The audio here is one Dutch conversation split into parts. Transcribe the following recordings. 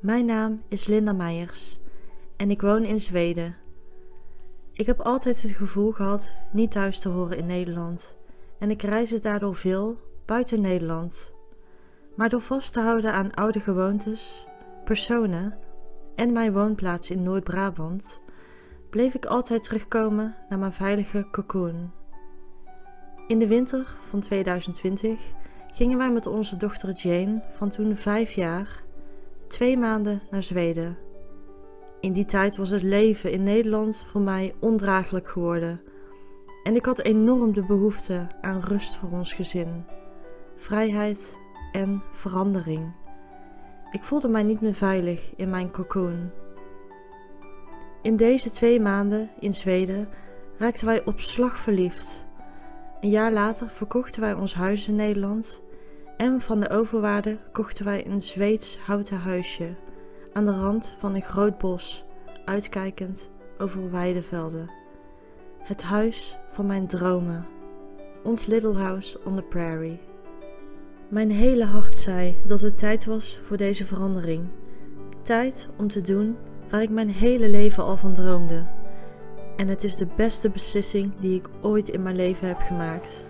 Mijn naam is Linda Meijers en ik woon in Zweden. Ik heb altijd het gevoel gehad niet thuis te horen in Nederland en ik reis daardoor veel buiten Nederland. Maar door vast te houden aan oude gewoontes, personen en mijn woonplaats in Noord-Brabant, bleef ik altijd terugkomen naar mijn veilige cocoon. In de winter van 2020 gingen wij met onze dochter Jane van toen 5 jaar 2 maanden naar Zweden. In die tijd was het leven in Nederland voor mij ondraaglijk geworden en ik had enorm de behoefte aan rust voor ons gezin, vrijheid en verandering. Ik voelde mij niet meer veilig in mijn cocoon. In deze 2 maanden in Zweden raakten wij op slag verliefd. Een jaar later verkochten wij ons huis in Nederland en van de overwaarde kochten wij een Zweeds houten huisje aan de rand van een groot bos, uitkijkend over weidevelden. Het huis van mijn dromen, ons little house on the prairie. Mijn hele hart zei dat het tijd was voor deze verandering. Tijd om te doen waar ik mijn hele leven al van droomde. En het is de beste beslissing die ik ooit in mijn leven heb gemaakt.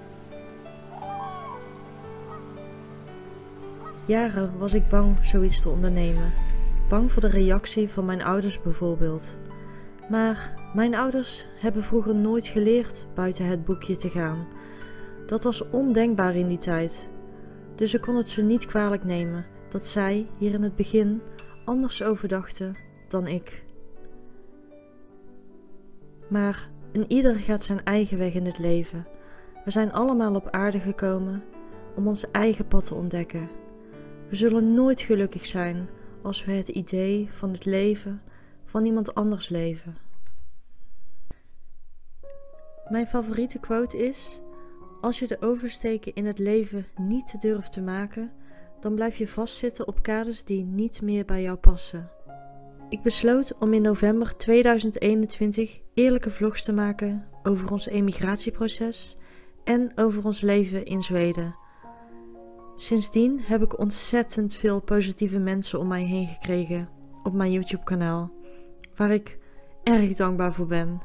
Jaren was ik bang zoiets te ondernemen. Bang voor de reactie van mijn ouders bijvoorbeeld. Maar mijn ouders hebben vroeger nooit geleerd buiten het boekje te gaan. Dat was ondenkbaar in die tijd. Dus ik kon het ze niet kwalijk nemen dat zij hier in het begin anders over dachten dan ik. Maar een ieder gaat zijn eigen weg in het leven. We zijn allemaal op aarde gekomen om ons eigen pad te ontdekken. We zullen nooit gelukkig zijn als we het idee van het leven van iemand anders leven. Mijn favoriete quote is: als je de oversteken in het leven niet durft te maken, dan blijf je vastzitten op kaders die niet meer bij jou passen. Ik besloot om in november 2021 eerlijke vlogs te maken over ons emigratieproces en over ons leven in Zweden. Sindsdien heb ik ontzettend veel positieve mensen om mij heen gekregen op mijn YouTube-kanaal, waar ik erg dankbaar voor ben.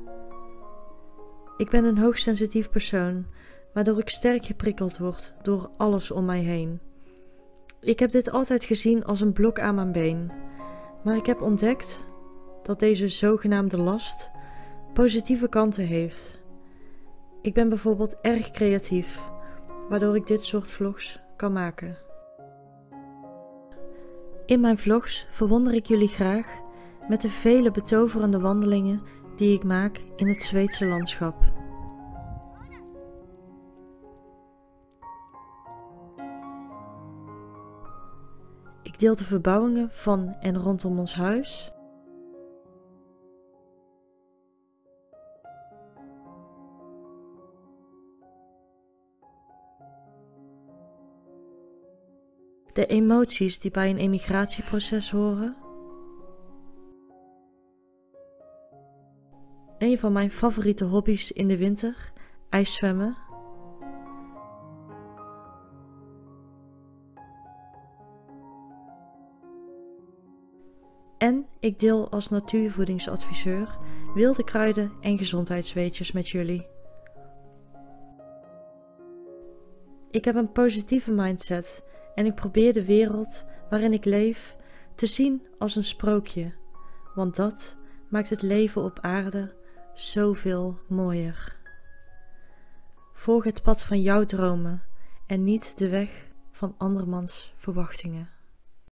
Ik ben een hoogsensitief persoon, waardoor ik sterk geprikkeld word door alles om mij heen. Ik heb dit altijd gezien als een blok aan mijn been, maar ik heb ontdekt dat deze zogenaamde last positieve kanten heeft. Ik ben bijvoorbeeld erg creatief, waardoor ik dit soort vlogs kan maken. In mijn vlogs verwonder ik jullie graag met de vele betoverende wandelingen die ik maak in het Zweedse landschap. Ik deel de verbouwingen van en rondom ons huis. De emoties die bij een emigratieproces horen. Een van mijn favoriete hobby's in de winter, ijszwemmen. En ik deel als natuurvoedingsadviseur wilde kruiden en gezondheidsweetjes met jullie. Ik heb een positieve mindset en ik probeer de wereld waarin ik leef te zien als een sprookje, want dat maakt het leven op aarde zoveel mooier. Volg het pad van jouw dromen en niet de weg van andermans verwachtingen.